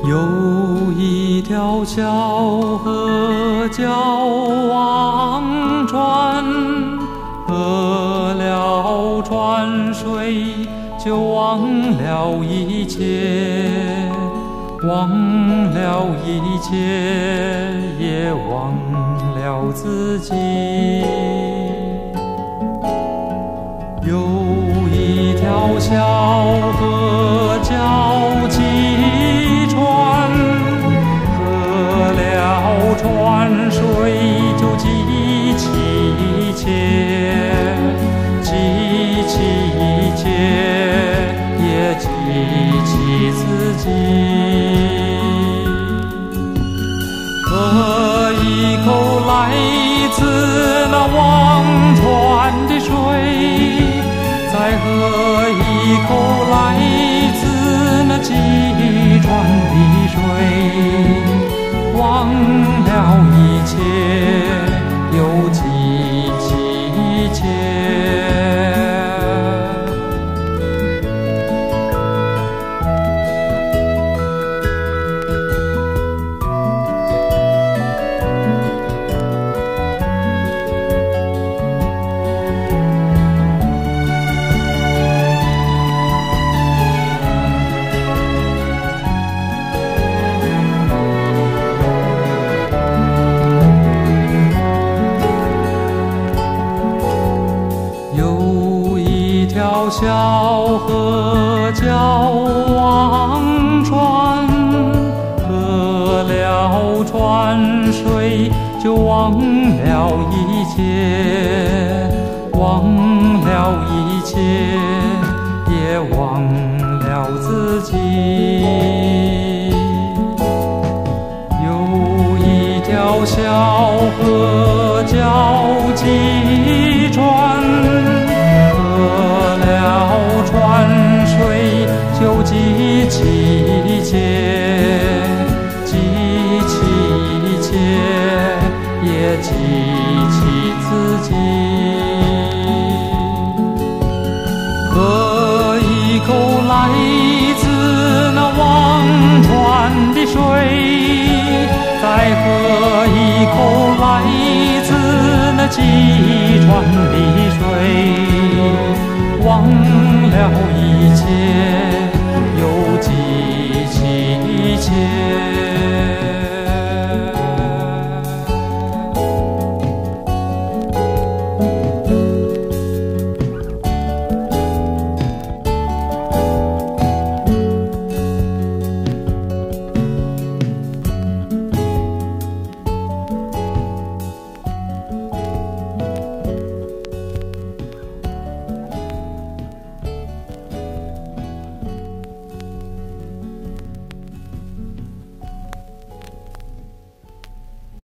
有一条小河叫忘川，喝了川水就忘了一切，忘了一切也忘了自己。有一条小河叫济川，喝了川水就记起一切，记起一切也记起自己。喝一口来自那忘川的水，再喝一口来自那济川的水，忘了一切又记起一切。一条小河叫忘川，喝了川水就忘了一切，忘了一切也忘了自己。有一条小河叫济川，喝了川水就记起一切，记起一切也记起自己。喝一口来自那忘川的水，再喝一口来自那济川的水，忘了一切